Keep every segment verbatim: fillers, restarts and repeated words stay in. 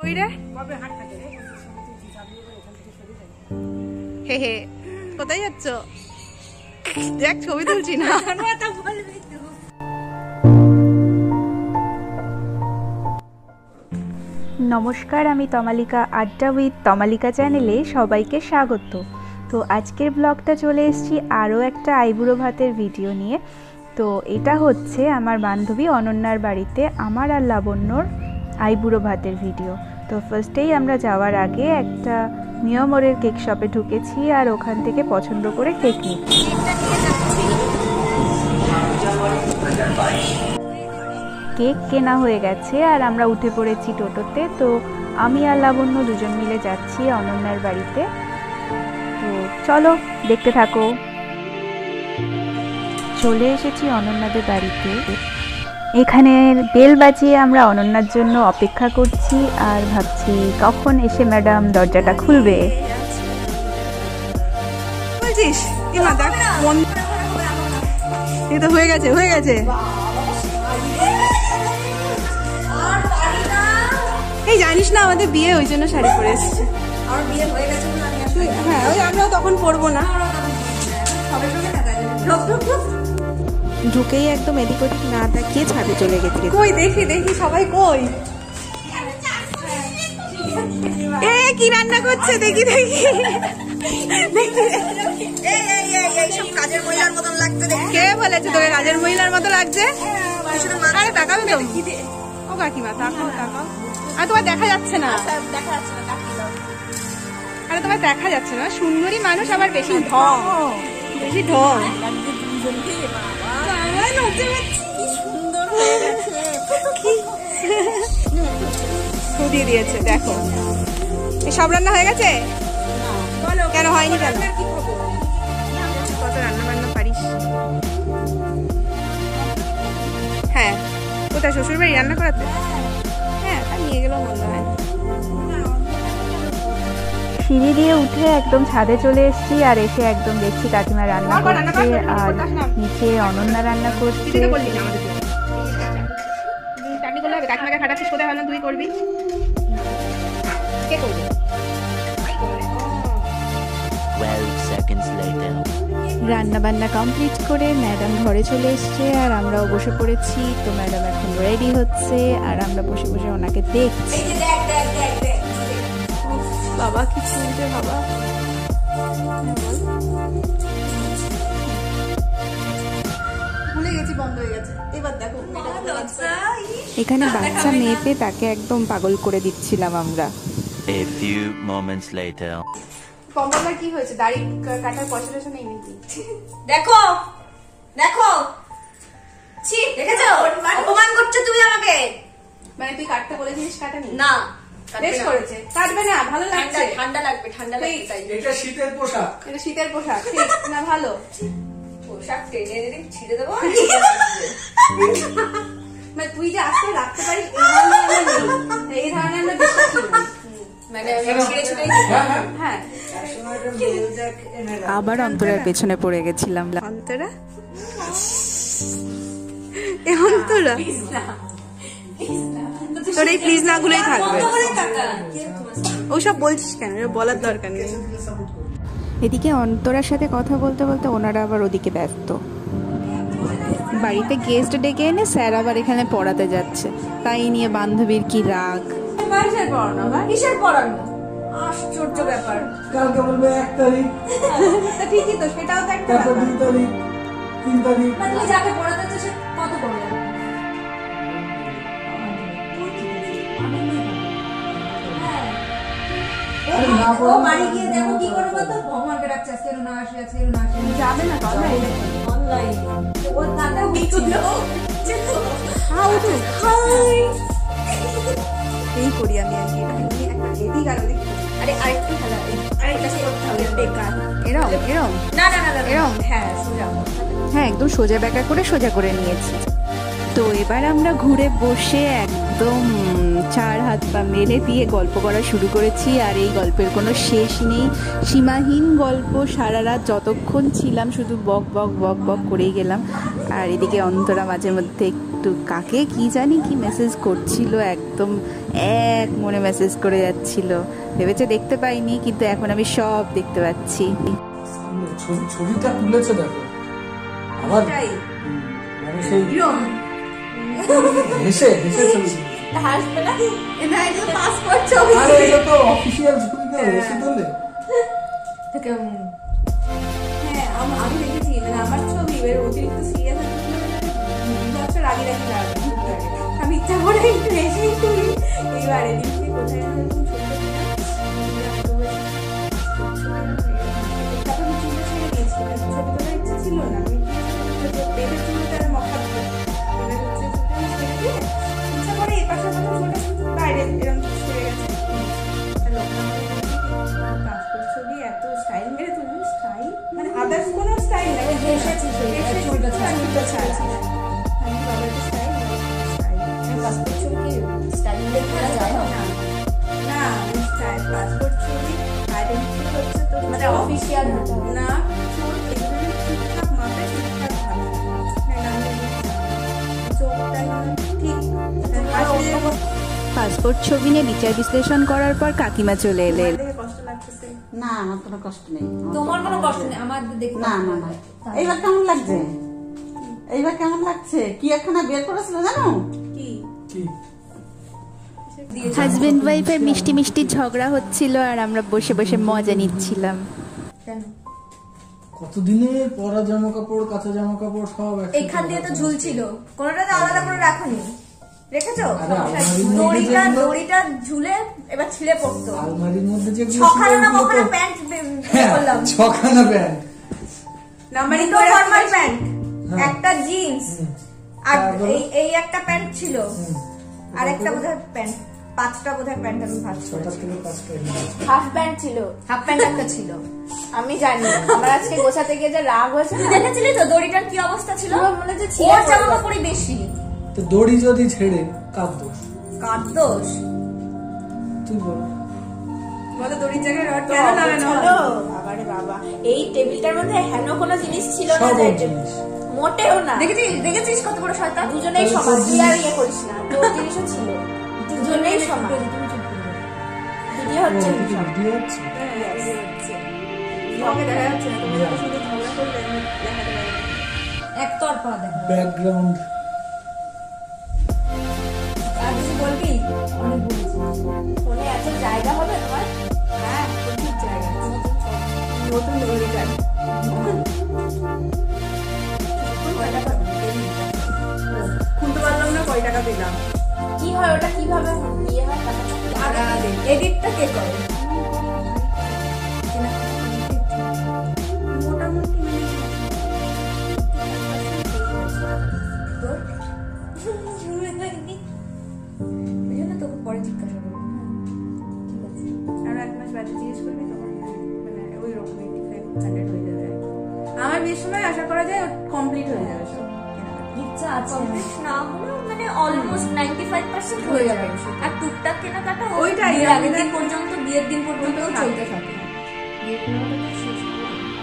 কই রে হে হে কোথায় যাচ্ছ দেখ ছবি তুলছি না নমস্কার, আমি তমালিকা আড্ডা উইথ তমালিকা চ্যানেলে সবাইকে স্বাগত। তো আজকের ব্লগটা চলে এসেছি আরও একটা আইবুড়ো ভাতের ভিডিও নিয়ে। তো এটা হচ্ছে আমার বান্ধবী অনন্যার বাড়িতে আমার আর লাবণ্যর আইবুড়ো ভাতের ভিডিও। তো ফার্স্টেই আমরা যাওয়ার আগে একটা মিয়ামরের কেক শপে ঢুকেছি আর ওখান থেকে পছন্দ করে কেক নিচ্ছি। কেক কেনা হয়ে গেছে আর আমরা উঠে পড়েছি টোটোতে। তো আমি আর লাবণ্য দুজন মিলে যাচ্ছি অনন্যার বাড়িতে। তো চলো দেখতে থাকো। চলে এসেছি অনন্যাদের বাড়িতে। এখানে বেল বাজিয়ে আমরা অনন্যার জন্য অপেক্ষা করছি আর ভাবছি কখন এসে ম্যাডাম দরজাটা খুলবে। বলছিস এই তো হয়ে গেছে হয়ে গেছে এই জানিস না আমাদের বিয়ে ওই জন্য শাড়ি পরে এসেছে। আমার বিয়ে হয়ে গেছে হ্যাঁ ওই আমরাও তখন পরবো না। ঢুকেই একদম এদিক ওদিক না তাকিয়ে ছাদে চলে গেছে। কই দেখি দেখি সবাই কই এ কি রান্না করছে দেখি দেখি কাজের মহিলার মতন লাগছে। কে বলেছে তোকে কাজের মহিলার মতো লাগছে? আরে তাকাবে তো ও কাকিমা তাকাও তাকাও। আর তোমার দেখা যাচ্ছে না আরে তোমার দেখা যাচ্ছে না। সুন্দরী মানুষ আবার বেশি ঢং বেশি ঢং দিয়ে দিয়েছে। দেখো সব রান্না হয়ে গেছে? কেন হয়নি কেন? কত রান্না বান্না পারিস? হ্যাঁ কোথায় শ্বশুর বাড়ি রান্না করাতে? হ্যাঁ তা নিয়ে গেলেও মন্দ হয় না। সিঁড়ি দিয়ে উঠে একদম ছাদে চলে এসেছি আর এসে একদম দেখছি কাকিমা রান্না করছে আর নিচে অনন্যা রান্না করছে। কাকিমাকে খাটাচ্ছিস কোথায়? ভালো তুই করবি কে করবি? রান্না বান্না কমপ্লিট করে ম্যাডাম ঘরে চলে এসছে আর আমরাও বসে পড়েছি। তো ম্যাডাম এখন রেডি হচ্ছে আর আমরা বসে বসে ওনাকে দেখছি। বাবা কি শুনছে বাবা? ভুলে গেছি বন্ধ হয়ে গেছে। এবার দেখো এখানে বাচ্চা মেয়ে পেয়ে তাকে একদম পাগল করে দিচ্ছিলাম আমরা। A few moments later. Compounder কি হয়েছে? দাড়ি কাটার পয়সা টয়সা নেই নাকি? দেখো দেখো ছি দেখেছো অপমান করছো তুমি আমাকে। মানে তুই কাটতে বলেছিস কাটানি? না বেশ করেছে। কাটবে না ভালো লাগছে। ঠান্ডা লাগবে ঠান্ডা লাগবে তাই। এটা শীতের পোশাক। এটা শীতের পোশাক ঠিক না? ভালো পোশাক টেনে এনে ছিঁড়ে দেবো। মানে তুই যে আজকে রাখতে পারিস এই ধরনের আমরা বিশ্বাস করি। মানে আমি ছিঁড়ে ছিঁড়ে হ্যাঁ আবার অন্তরার পেছনে পড়ে গেছিলাম। অন্তরা এ অন্তরা তোর এই প্লিজ না গুলোই থাকবে। ওসব বলছিস কেন? বলার দরকার নেই। এদিকে অন্তরার সাথে কথা বলতে বলতে ওনারা আবার ওদিকে ব্যস্ত। বাড়িতে গেস্ট ডেকে এনে স্যার আবার এখানে পড়াতে যাচ্ছে, তাই নিয়ে বান্ধবীর কি রাগ। কিসের পড়ানো? কিসের পড়ানো? আশ্চর্য ব্যাপার। কালকে বলবে এক তারিখ। ঠিকই তো, সেটাও তো একটা ব্যাপার। দুই তারিখ তিন তারিখ। তুমি যাকে পড়াতে সে কত পড়বে? ও বাড়ি গিয়ে দেখো কি করবো তো ভগবানকে ডাকছে আজকে না আসে আজকে না আসে যাবে না অনলাইনে অনলাইন ও দাদা বিকুলো হাউ টু হাই এই করি আমি আর কি একটা হেভি গাল দিই। আরে আরেকটু ভালো আরেকটা করতে হবে বেকার এরম এরম না না না এরম হ্যাঁ সোজা হ্যাঁ একদম সোজা ব্যাকা করে সোজা করে নিয়েছি। তো এবার আমরা ঘুরে বসে একদম চার হাত পা মেলে দিয়ে গল্প করা শুরু করেছি আর এই গল্পের কোনো শেষ নেই। সীমাহীন গল্প, সারা রাত যতক্ষণ ছিলাম শুধু বক বক বক বক করেই গেলাম। আর এদিকে অন্তরা মাঝে মধ্যে একটু কাকে কি জানি কি মেসেজ করছিল, একদম এক মনে মেসেজ করে যাচ্ছিল। ভেবেছে দেখতে পাইনি, কিন্তু এখন আমি সব দেখতে পাচ্ছি। ছবি- ছবিটা তুলেছে দেখো আবার মানে সেই হেসে হেসে ছবি হাসবে না, এটা একদম পাসপোর্ট ছবি। আরে এটা তো অফিসিয়াল ছবি, তো হেসে তোলে। হ্যাঁ আম- আমি দেখেছি, মানে আমার ছবি এবার অতিরিক্ত সিরিয়াস বছর আগে রাখি আমি ইচ্ছা করে একটু হেসেই তুলি। এবারে দিচ্ছি কোথায় যেন এরকম ছোট তারপর আমি চুলটা ছেড়ে দিয়েছি, ছবি তোলার ইচ্ছা ছিল না, আমি বেবের চুলটা আর মখা দিতে এবার হচ্ছে চুলটা আমি ছেড়ে দিয়ে ইচ্ছা করে এই পাশে পাশে চুলটা বাইরে এরকম ছেড়ে গেছে। পাসপোর্ট ছবি এত স্টাইল মেরে তুলবি, স্টাইল মানে আদার্স কোনো স্টাইল না, হেসেছি চুলটা ছাড়া চুলটা ছাড়া আমি বাবার স্টাইল স্টাইল পাসপোর্ট ছবি স্টাইল দেখে যায় না না স্টাইল পাসপোর্ট ছবি আইডেন্টিটি হচ্ছে তো মানে অফিশিয়াল না চুল এগুলো ঠিকঠাক মাথায় ঠিকঠাক ভালো চোখটা ঠিক পাসপোর্ট ছবি নিয়ে বিচার বিশ্লেষণ করার পর কাকিমা চলে এলেন। কষ্ট লাগতেছে না আমার কোনো কষ্ট নেই। তোমার কোনো কষ্ট নেই, আমার দেখতে না না না এইবার কেমন লাগছে? এইবার কেমন লাগছে? কি একখানা বের করেছিল জানো? কি কি হাজবেন্ড ওয়াইফের মিষ্টি মিষ্টি ঝগড়া হচ্ছিল আর আমরা বসে বসে মজা নিচ্ছিলাম। কেন কতদিনের পরা জামা কাপড়, কাঁচা জামা কাপড় সব একসাথে এখান দিয়ে তো রাখা ঝুলছিল, কোনোটা তো আলাদা করে রাখোনি, রেখেছো? আরে আলমারির মধ্যে দড়িটা যেগুলো- দড়িটা ঝুলে এবার ছিঁড়ে পড়তো। আলমারির মধ্যে যে ছখানা না বখানা প্যান্ট করলাম, ছখানা প্যান্ট, নাম্বারিং দুটো করে ফর্মাল প্যান্ট, হ্যাঁ। একটা জিন্স, আর তারপরে? এই এই একটা প্যান্ট ছিল, আর একটা বোধহয় প্যান্ট, পাঁচটা বোধহয় প্যান্ট আমি ভাঁজ ছটা করেছি। থেকে পাঁচটা। হাফ প্যান্ট ছিল, হাফ প্যান্ট একটা ছিল। আমি জানি আমার আজকে গোছাতে গিয়ে যে রাগ হয়েছে তুই না, দেখেছিলি তো দড়িটার কি অবস্থা ছিল? পুরো মনে হচ্ছে ছিঁড়ে ওর জামা পড়লো। কাপড়ই বেশি। তো দড়ি যদি ছেড়ে কার দোষ? কার দোষ? তুই বল। বলো দড়ির জায়গায় রড তো কেন লাগানো হলো, হলো? বাবারে বাবা, এই টেবিলটার মধ্যে হেন কোনো জিনিস ছিল না, সব যে ওর জিনিস। মোটেও না। দেখেছিস দেখেছিস কত বড় শয়তান? দুজনেই তাহলে সমান, তোর তুই আর জিনিস- ইয়ে করিস না, তোর জিনিসও ছিল, দুজনেই সমান। ভিডিও ও, হচ্ছে কি ভিডিও হচ্ছে? তোমাকে দেখা যাচ্ছে না, তুমি যত সুন্দর ঝগড়া করলে আমি দেখাতে পারি না। একতরফা দেখা। ব্যাকগ্রাউন্ড আর কিছু বলবি? অনেক বলেছি। ফোনে এত জায়গা হবে তোমার? হ্যাঁ প্রচুর জায়গা আছে। নতুন দড়ি গান খুলতে পারলাম না, কয় টাকা দিলাম? কি হয় ওটা, কিভাবে ইয়ে হয় টাকাটা? এডিটটা কে করে? মোটামুটি তোর? ওই জন্য তোকে পরে জিজ্ঞাসা করবো। ঠিক আছে। আরো এক মাস বাদে জিজ্ঞেস করবি তোমার, মানে ওই রকম এইটি ফাইভ হান্ড্রেড হয়ে যাবে আর কি। আমার বেশ সময় আশা করা যায় কমপ্লিট হয়ে যাবে সব কেনাকাটা। ইচ্ছা আছে কমপ্লিট না হলেও মানে অলমোস্ট নাইনটি ফাইভ পার্সেন্ট হয়ে যাবে। আর টুকটাক কেনাকাটা ওই ওইটাই, বিয়ের আগের আমি দিন পর্যন্ত, বিয়ের দিন পর্যন্ত চলতে থাকে। বিয়ের কেনাকাটা শেষ হবে।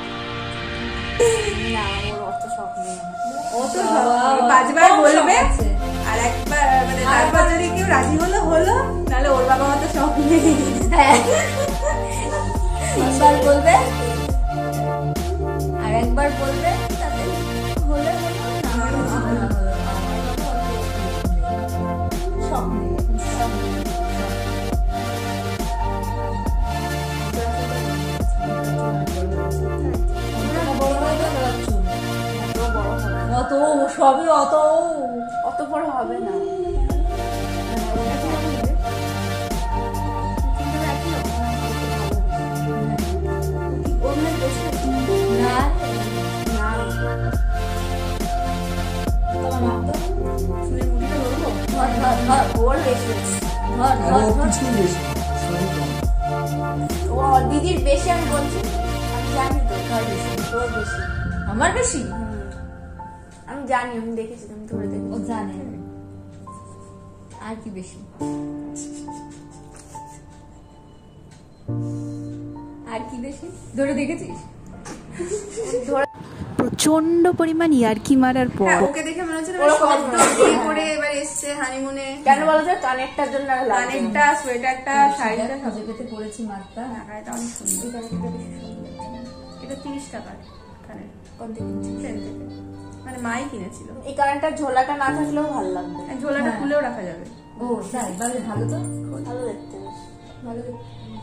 না, ওর অত শখ নেই আমার। অত বাবা, পাঁচবার কম শখ বলবে আছে। আর একবার মানে তারপর যদি কেউ রাজি হলো হলো, নাহলে ওর বাবা মতো শখ নেই। হ্যাঁ। তিনবার বলবে আর একবার বলবে, তাতে হলে হলো, না হলে না হলো। শখ নেই, শখ নেই। বড় হয়ে গেল চুল। এত বড় হবে না। অত সবই অত অত বড় হবে না। ওর মনে বেশি না না, তোমার মাপ তো চুলের মুঠিটা ধরবো। ধর ধর ধর ওর বেশি ধর আর ধর ও ধর কিছুই বেশি না, সবই কম। ও দিদির বেশি আমি বলছি, আমি জানি তো তার বেশি, তোর বেশি। আমার বেশি আমি জানি, আমি দেখেছি, আমি ধরে দেখি। ও জানে আর কি বেশি আর কি বেশি ধরে দেখেছিস? ধরে প্রচন্ড পরিমাণ ইয়ার্কি মারার পর হ্যাঁ, ওকে দেখে মনে হচ্ছে না ওরকম শব্দ মনে হচ্ছে, দিয়ে হ্যাঁ। করে এবার এসছে হানিমুনে। কেন বলো তো কানেরটার জন্য আর লাগবে না। কানেরটা, সোয়েটারটা, শাড়িটা খুঁজে পেতে পড়েছি মাত্রা। টাকাটা অনেক সুন্দর। কানেরটা বেশি সুন্দর। এটা তিরিশ টাকার কানের। কোন দিকে? ট্রেন থেকে। মানে মাই কিনেছিল। এই কানেরটার ঝোলাটা না থাকলেও ভালো লাগবে। আর ঝোলাটা খুলেও রাখা যাবে। ও তাই, বাড়ি ভালো তো। ভালো দেখতে বেশ। ভালো দেখতে।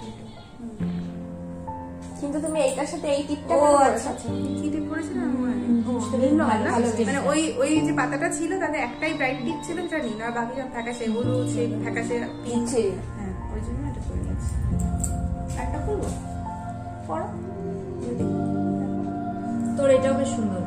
কিন্তু তুমি এইটার সাথে এই টিপটা ও কেন আচ্ছা করেছো? কি টিপ করেছিলাম আমি মনে নেই। বুঝতে নীল রঙের ভালো, না? ভালো মানে ওই ওই যে পাতাটা ছিল তাতে একটাই ব্রাইট টিপ ছিল, যেটা নীল, আর বাকি সব ফ্যাকাশে হলুদ, সেই ফ্যাকাশে পিঙ্ক। জি। হ্যাঁ, ওই জন্য এটা করে নিয়েছি। একটা করবো? পড়ো। তোর এটাও বেশ সুন্দর,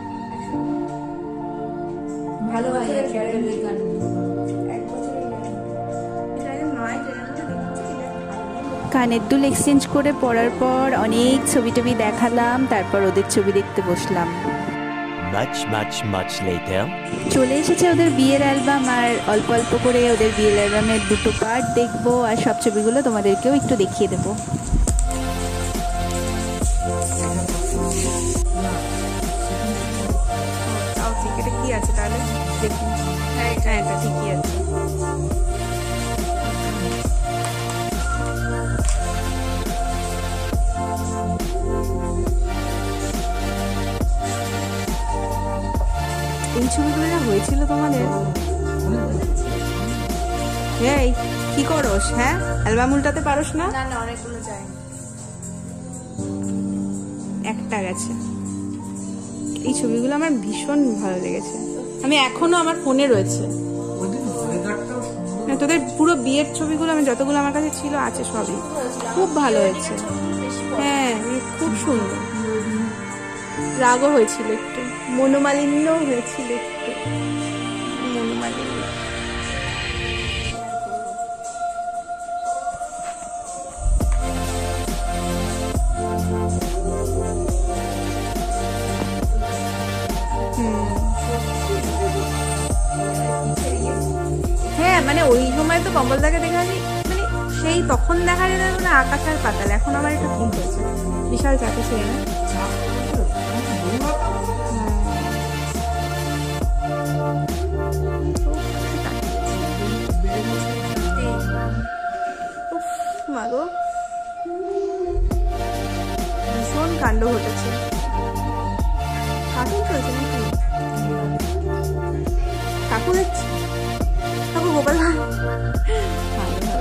ভালো হয় আর ক্যারের ওই গান। এক বছরের এটা একদম নয় ট্রেনের মধ্যে দেখছি কি একটা কানের দুল এক্সচেঞ্জ করে পরার পর অনেক ছবি টবি দেখালাম, তারপর ওদের ছবি দেখতে বসলাম। Much, much, much later. চলে এসেছে ওদের বিয়ের অ্যালবাম, আর অল্প অল্প করে ওদের বিয়ের অ্যালবামের দুটো পার্ট দেখবো, আর সব ছবিগুলো তোমাদেরকেও একটু দেখিয়ে দেবো। তাও ঠিক। এটা কি আছে তাহলে দেখি। হ্যাঁ, এটা এটা ঠিকই আছে। এই ছবিগুলো যা হয়েছিল তোমাদের। এই কি করোস? হ্যাঁ, অ্যালবাম উল্টাতে পারোস না? না না, অনেকগুলো চাই। একটা গেছে। এই ছবিগুলো আমার ভীষণ ভালো লেগেছে, আমি এখনো আমার ফোনে রয়েছে। ওইদিন ওয়েদারটাও সুন্দর। হ্যাঁ, তোদের পুরো বিয়ের ছবিগুলো আমি যতগুলো আমার কাছে ছিল আছে সবই খুব ভালো হয়েছে। হ্যাঁ, মানে খুব সুন্দর। রাগও হয়েছিল একটু, মনোমালিন্যও হয়েছিল একটু, মনোমালিন্য। হ্যাঁ, মানে ওই সময় তো কমলদাকে দেখা যায়, মানে সেই তখন দেখা যেত মানে আকাশ আর পাতাল। এখন আমার একটা ফিল হয়েছে, বিশাল চাপে ছিল না। মাগো, ভীষণ কাণ্ড ঘটেছে। কার্টুন চলছে নাকি? কাকু দেখছি, কাকু গোপাল ভালো ভালো।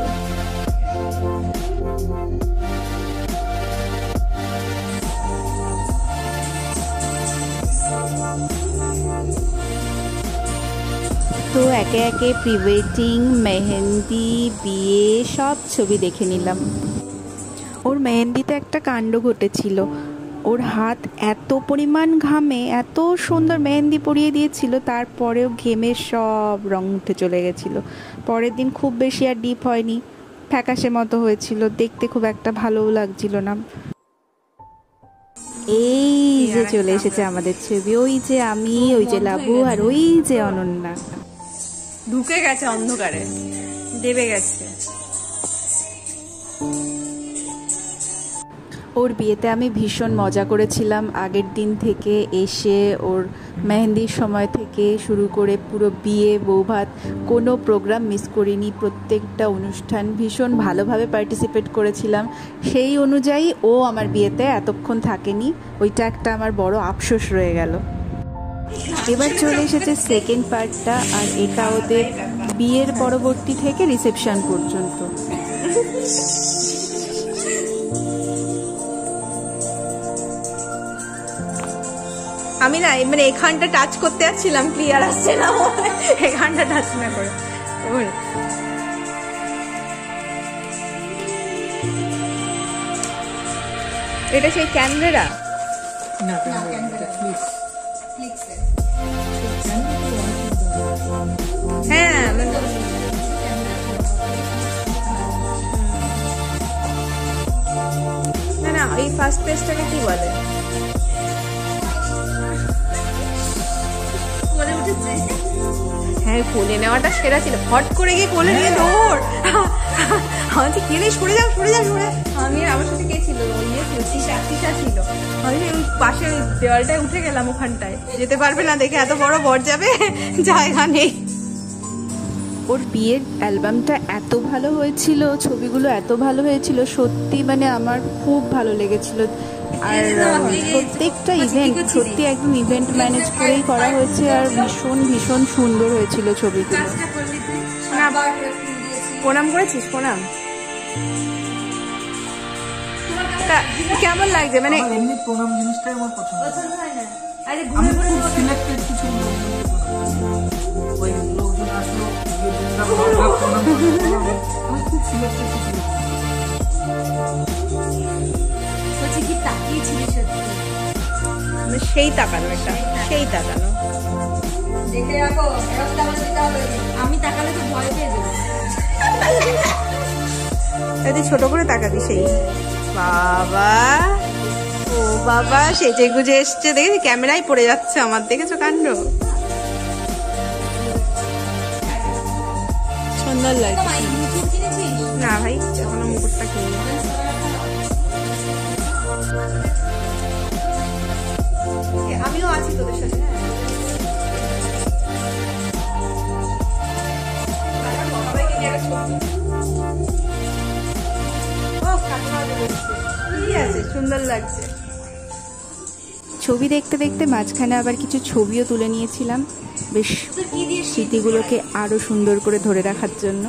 তো একে একে প্রি ওয়েডিং, মেহেন্দি, বিয়ে সব ছবি দেখে নিলাম। ওর মেহেন্দিতে একটা কাণ্ড ঘটেছিল, ওর হাত এত পরিমাণ ঘামে, এত সুন্দর মেহেন্দি পরিয়ে দিয়েছিল, তারপরেও ঘেমে সব রং উঠে চলে গেছিলো। পরের দিন খুব বেশি আর ডিপ হয়নি, ফ্যাকাশে মতো হয়েছিল, দেখতে খুব একটা ভালোও লাগছিল না। এই যে চলে এসেছে আমাদের ছবি, ওই যে আমি, ওই যে লাবু, আর ওই যে অনন্যা। ঢুকে গেছে অন্ধকারে, দেবে গেছে। ওর বিয়েতে আমি ভীষণ মজা করেছিলাম আগের দিন থেকে এসে। ওর মেহেন্দির সময় থেকে শুরু করে পুরো বিয়ে, বৌভাত, কোনো প্রোগ্রাম মিস করিনি। প্রত্যেকটা অনুষ্ঠান ভীষণ ভালোভাবে পার্টিসিপেট করেছিলাম। সেই অনুযায়ী ও আমার বিয়েতে এতক্ষণ থাকেনি, ওইটা একটা আমার বড় আফসোস রয়ে গেল। এবার চলে এসেছে সেকেন্ড পার্টটা, আর এটা ওদের বিয়ের পরবর্তী থেকে রিসেপশন পর্যন্ত। আমি না মানে এখানটা টাচ করতে যাচ্ছিলাম, ক্লিয়ার আসছে না, এখানটা টাচ না করে। এটা সেই ক্যামেরা না ক্যামেরা প্লিজ। হ্যাঁ, না না, এই ফার্স্ট পেজটাকে কি বলে? হ্যাঁ, কোলে নেওয়াটা সেরা ছিল। হট করে গিয়ে কোলে নিয়ে দৌড়, আমার যে কে সরে যাও সরে যাও সরে আমি আমার সাথে কে ছিল ইয়ে ছিল তিশা তিশা ছিল আমি ওই পাশে ওই দেওয়ালটায় উঠে গেলাম ওখানটায় যেতে পারবে না দেখে এত বড় বর যাবে জায়গা নেই। ওর বিয়ের অ্যালবামটা এত ভালো হয়েছিল, ছবিগুলো এত ভালো হয়েছিল, সত্যি মানে আমার খুব ভালো লেগেছিল। আর প্রত্যেকটা ইভেন্ট সত্যি একদম ইভেন্ট ম্যানেজ করেই করা হয়েছে আর ভীষণ ভীষণ সুন্দর হয়েছিল ছবিগুলো। প্রণাম করেছিস? প্রণাম। কেমন লাগছে? মানে এমনি প্রণাম জিনিসটাই আমার পছন্দ। পছন্দ হয় না। আরে আমি ঘুরে ঘুরে খুব সিলেক্টেড কিছু ওই লোকজন আসলো প্রণাম আমি খুব সিলেক্টেড কিছু বলছি কি তাকিয়েছিলি সত্যি? সেই তাকানো, এটা সেই তাকানো। দেখে রাখো, এরকম তাকালে দিতে হবে। আমি তাকালে তো ভয় পেয়ে যাবো। যদি ছোট করে তাকাবি সেই বাবা, ও বাবা সেজে গুজে এসছে, দেখেছি ক্যামেরায় পড়ে যাচ্ছে আমার, দেখেছো কাণ্ড? সুন্দর লাগছে। না ভাই এখনো মুকুটটা কিনি। আমিও আছি তোদের সাথে। সুন্দর লাগছে। ছবি দেখতে দেখতে মাঝখানে আবার কিছু ছবিও তুলে নিয়েছিলাম, বেশ স্মৃতিগুলোকে আরো সুন্দর করে ধরে রাখার জন্য।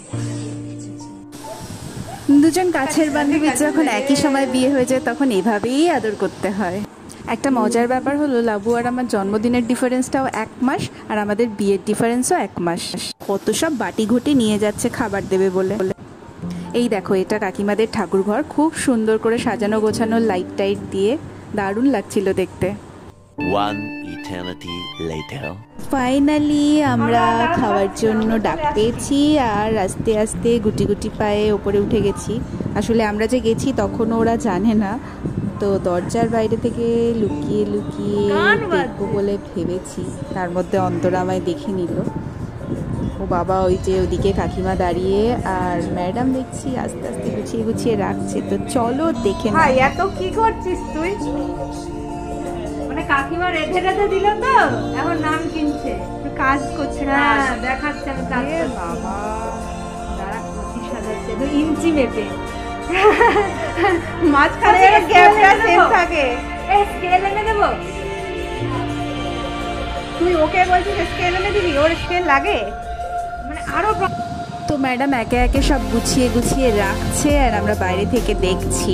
দুজন কাছের বান্ধবীর যখন একই সময় বিয়ে হয়ে যায় তখন এভাবেই আদর করতে হয়। একটা মজার ব্যাপার হলো লাবু আর আমার জন্মদিনের ডিফারেন্সটাও এক মাস আর আমাদের বিয়ের ডিফারেন্সও এক মাস। কত সব বাটি ঘটি নিয়ে যাচ্ছে খাবার দেবে বলে। এই দেখো, এটা কাকিমাদের ঠাকুর ঘর, খুব সুন্দর করে সাজানো গোছানো লাইট টাইট দিয়ে দারুণ লাগছিল দেখতে। One eternity later. ফাইনালি আমরা খাওয়ার জন্য ডাক পেয়েছি আর আস্তে আস্তে গুটি গুটি পায়ে ওপরে উঠে গেছি। আসলে আমরা যে গেছি তখনও ওরা জানে না, তো দরজার বাইরে থেকে লুকিয়ে লুকিয়ে দেখবো বলে ভেবেছি। তার মধ্যে অন্তরা আমায় দেখে নিল। ও বাবা, ওই যে ওদিকে কাকিমা দাঁড়িয়ে আর ম্যাডাম দেখছি আস্তে আস্তে গুছিয়ে গুছিয়ে রাখছে। তো চলো দেখে না। ভাই এত কি করছিস তুই? মানে কাকিমা রেধে রেধে দিল তো, এখন নাম কিনছে, কাজ করছে না, হ্যাঁ দেখাচ্ছে আমি কাজ করছি। বাবা তারা কচি সাজাচ্ছে তো ইঞ্চি মেপে। মাঝখানে গ্যাপটা সেম থাকে। এই স্কেল এনে দেবো? তুই ওকে বলছিস স্কেল এনে দিবি? ওর স্কেল লাগে? মানে আরো তো ম্যাডাম একে একে সব গুছিয়ে গুছিয়ে রাখছে আর আমরা বাইরে থেকে দেখছি।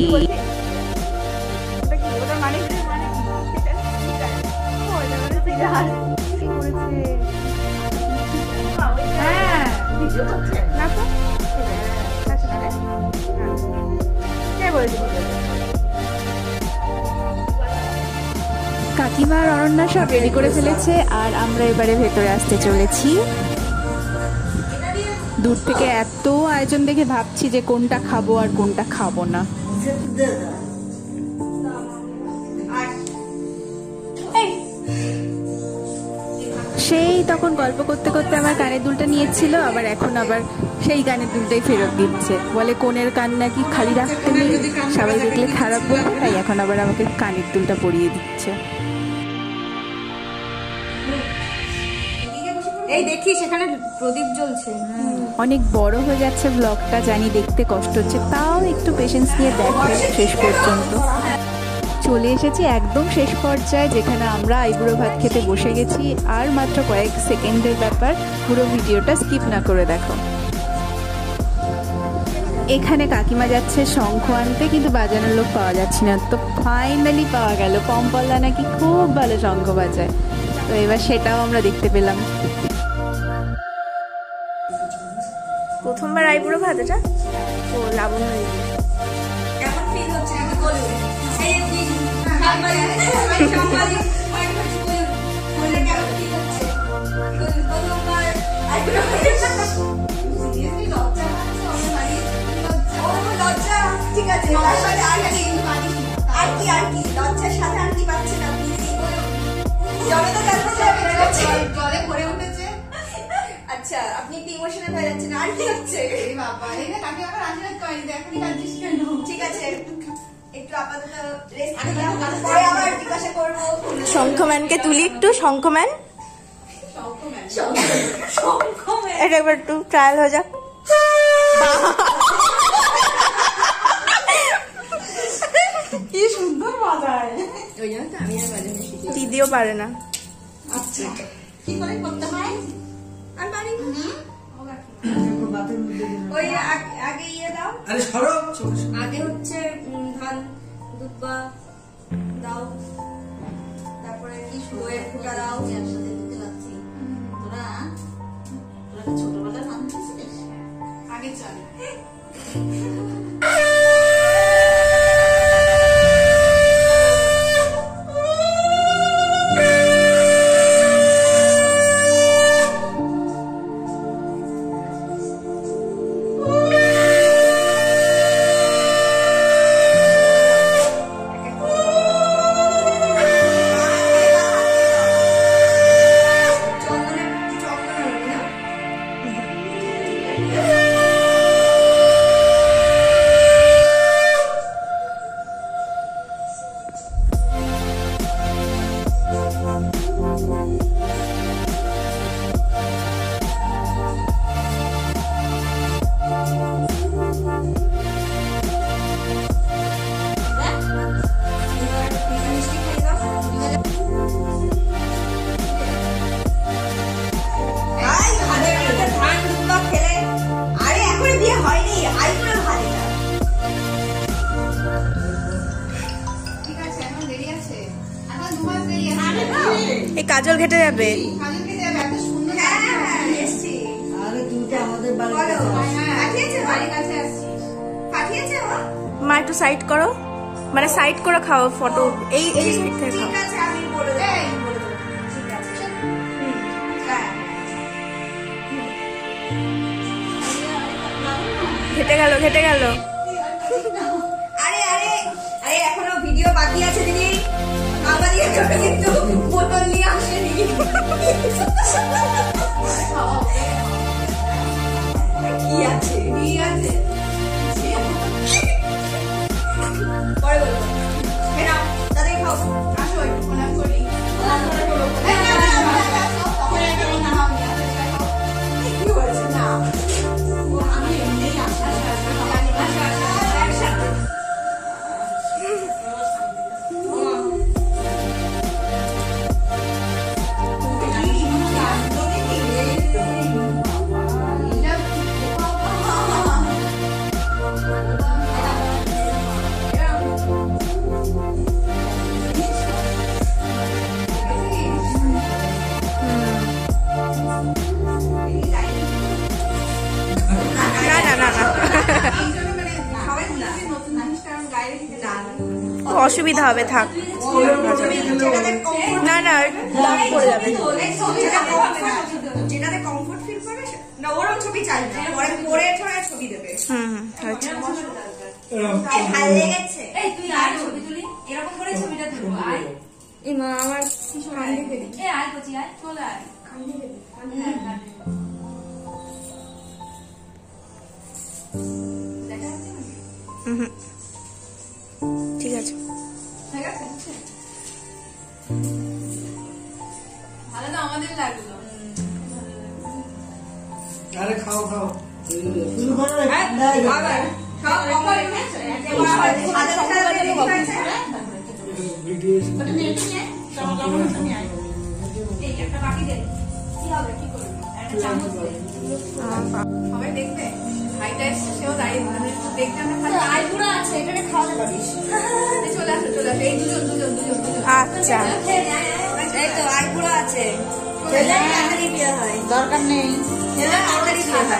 কাকিমা আর অনন্যা সব রেডি করে ফেলেছে আর আমরা এবারে ভেতরে আসতে চলেছি। দূর থেকে এত আয়োজন দেখে ভাবছি যে কোনটা খাবো আর কোনটা খাবো না। সেই তখন গল্প করতে করতে আমার কানের দুলটা নিয়েছিল, আবার এখন আবার সেই কানের দুলটাই ফেরত দিচ্ছে। বলে কোনের কান নাকি খালি রাখতে নেই, সবাই দেখলে খারাপ বলবে, তাই এখন আবার আমাকে কানের দুলটা পরিয়ে দিচ্ছে। এই দেখি সেখানে প্রদীপ জ্বলছে। অনেক বড় হয়ে যাচ্ছে ব্লগটা, জানি দেখতে কষ্ট হচ্ছে, তাও একটু পেশেন্স নিয়ে দেখো শেষ পর্যন্ত। চলে এসেছি একদম শেষ পর্যায়ে, যেখানে আমরা আইবুড়ো ভাত খেতে বসে গেছি। আর মাত্র কয়েক সেকেন্ডের ব্যাপার, পুরো ভিডিওটা স্কিপ না করে দেখো। এখানে কাকিমা যাচ্ছে শঙ্খ আনতে, কিন্তু বাজানোর লোক পাওয়া যাচ্ছে না। তো ফাইনালি পাওয়া গেল, পম্পল্লা নাকি খুব ভালো শঙ্খ বাজায়। তো এবার সেটাও আমরা দেখতে পেলাম। প্রথমবার আইবুড়ো ভাত এটা? ও লাবণ্য কেমন ফিল হচ্ছে আমি বলবো। এই দিন সালমালি সালমালি মাই হচ্ছে বলে কেমন ফিল হচ্ছে? প্রথমবার আইবুড়ো সিরিয়াসলি লজ্জা হচ্ছে মানে লজ্জা। ও লজ্জা ঠিক আছে, তারপরে আর কি আর কি আর কি লজ্জার সাথে আর কি পাচ্ছে না জলে তো যাচ্ছে জলে ভরে উঠেছে। আচ্ছা আচ্ছা আপনি একটু ইমোশনাল হয়ে যাচ্ছেন আর কি হচ্ছে এই বাবা এই না কাকে আবার আশীর্বাদ করেন এখনই কাঁদছিস কেন ঠিক আছে একটু আপাতত রেস্ট নিলাম পরে আবার জিজ্ঞাসা করব শঙ্খম্যানকে তুলি একটু শঙ্খম্যান এটা একবার একটু ট্রায়াল হয়ে যাক কি সুন্দর বাজায়। ওই জন্য তো আমি আর বাজানো শিখি দিদিও পারে না আচ্ছা কি করে করতে হয়? আর পারি না বাতের মধ্যে দিন। ওই আগ- আগে ইয়ে দাও আরে সরো ছোট ছোট। আগে হচ্ছে উম, ধান দুব্বা দাও তারপরে বইয়ের ফুটা দাও আমি একসাথে দিতে পারছি। তোরা তোরা কি ছোটবেলায় মানুষ ছিলিস? আগে চল চন্দনের চন্দন হলো না এবার মিষ্টি খাই দাও আই ভাদের মধ্যে ধান দুব্বা খেলে আরে এখনো বিয়ে হয়নি আই করে ভালো ঠিক আছে এখন দেরি আছে এখন দু মাস দেরি আছে এই কাজল ঘেটে যাবে কাজলকে দেবে এত সুন্দর হ্যাঁ হ্যাঁ এসছি আরে তুই তো আমাদের বাড়ির বলো কাছে আসছিস। হ্যাঁ পাঠিয়েছে বাড়ির কাছে আসছিস পাঠিয়েছে ও মা একটু সাইড করো মানে সাইড করে খাও ফটো এই এই সাইড থেকে খাও ঠিক আছে আমি বলে দেবো আমি বলে দেবো ঠিক আছে হুম হ্যাঁ ঘেটে গেল ঘেটে গেল আরে আরে আরে এখনো ভিডিও বাকি আছে দিদি বাবা দিয়ে ছোট কিন্তু বোতল নিয়ে আসেনি কি আছে কি আছে পরে বলবো এনাও তাদের খাও আসো একটু প্রণাম করি প্রণাম করে বলো এই না না তখন একটা কথা নাও নিয়ে আসো খাও কি হয়েছে না ও আমি এমনিই আসি আসো আসো জানি আসো আসো একসাথে না না না না অসুবিধা হবে থাক না না দাগ পড়ে যাবে যেটাতে কমফোর্ট ফিল করবে সে- না ওরও ছবি চাই না পরে পরে ছড়া ছবি দেবে হুম হুম হয়েছে এই ভালো লেগেছে এই তুই আর ছবি তুলি এরকম করে ছবিটা তুলবো আয় এই মা আমার কান দেখে দিই এই আয় কচি আয় চলে আয় কান দেখে দিই কান দেখে দেখা যাচ্ছে না হুম হুম ঠিক আছে হয়ে গেছে ভালো তো আমাদের লাগলো আরে খাও খাও শুরু করো রে। এই, আবার সব কপাল রেখেছে এবার সাদা সাদা রেডি হয়েছে ভিডিও ওটা নিয়ে নিয়ে চলো লবণ নিয়ে আয়। এই একটা বাটি দে কি হবে কি করবে একটা চামচ দে সবাই দেখবে ভাইটা এসছে সেও দাঁড়িয়ে মানে দেখতে আমরা খালি আইগুড়া আছে এটাকে খাওয়াতে পারিস চলে আসো চলে আসো এই দুজন দুজন দুজন দুজন আচ্ছা এই তো আইগুড়া আছে ছেলে তাড়াতাড়ি বিয়ে হয় দরকার নেই ছেলে তাড়াতাড়ি বিয়ে হয়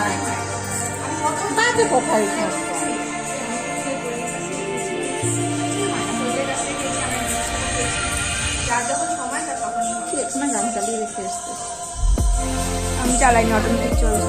তাতে কোথায় থাকবো? যার যখন সময় তার তখনই হবে। কি এখানে গান চালিয়ে রেখে এসছে আমি চালাইনি অটোমেটিক চলছে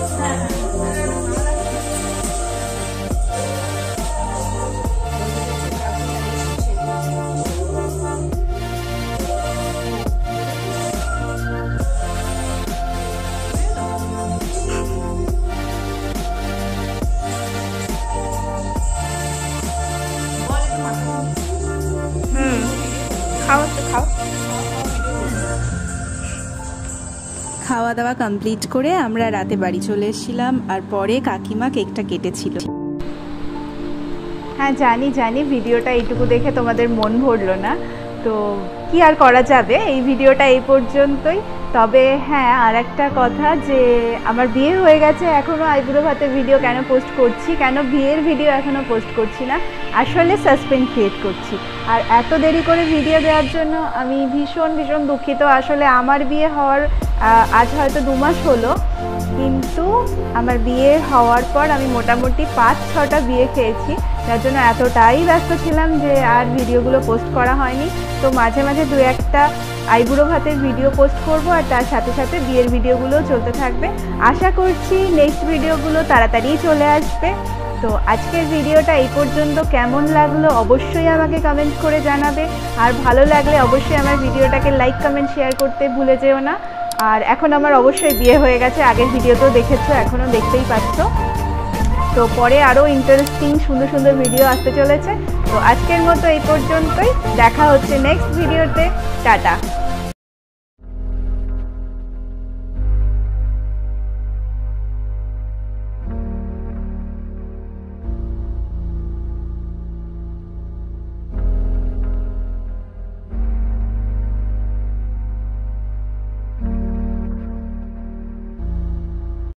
খাওয়া দাওয়া কমপ্লিট করে আমরা রাতে বাড়ি চলে এসেছিলাম, আর পরে কাকিমা কেকটা কেটেছিল। হ্যাঁ জানি জানি ভিডিওটা এইটুকু দেখে তোমাদের মন ভরলো না, তো কি আর করা যাবে, এই ভিডিওটা এই পর্যন্তই। তবে হ্যাঁ আর একটা কথা, যে আমার বিয়ে হয়ে গেছে, এখনও আইবুড়ো ভাতের ভিডিও কেন পোস্ট করছি, কেন বিয়ের ভিডিও এখনও পোস্ট করছি না, আসলে সাসপেন্স ক্রিয়েট করছি। আর এত দেরি করে ভিডিও দেওয়ার জন্য আমি ভীষণ ভীষণ দুঃখিত। আসলে আমার বিয়ে হওয়ার আজ হয়তো দু মাস হলো, কিন্তু আমার বিয়ে হওয়ার পর আমি মোটামুটি পাঁচ ছটা বিয়ে খেয়েছি, যার জন্য এতটাই ব্যস্ত ছিলাম যে আর ভিডিওগুলো পোস্ট করা হয়নি। তো মাঝে মাঝে দু একটা আইবুড়ো ভাতের ভিডিও পোস্ট করব, আর তার সাথে সাথে বিয়ের ভিডিওগুলোও চলতে থাকবে। আশা করছি নেক্সট ভিডিওগুলো তাড়াতাড়িই চলে আসবে। তো আজকের ভিডিওটা এই পর্যন্ত, কেমন লাগলো অবশ্যই আমাকে কমেন্ট করে জানাবে, আর ভালো লাগলে অবশ্যই আমার ভিডিওটাকে লাইক কমেন্ট শেয়ার করতে ভুলে যেও না। আর এখন আমার অবশ্যই বিয়ে হয়ে গেছে, আগের ভিডিওতেও দেখেছো, এখনও দেখতেই পাচ্ছ। তো পরে আরও ইন্টারেস্টিং সুন্দর সুন্দর ভিডিও আসতে চলেছে। তো আজকের মতো এই পর্যন্তই, দেখা হচ্ছে নেক্সট ভিডিওতে। টাটা।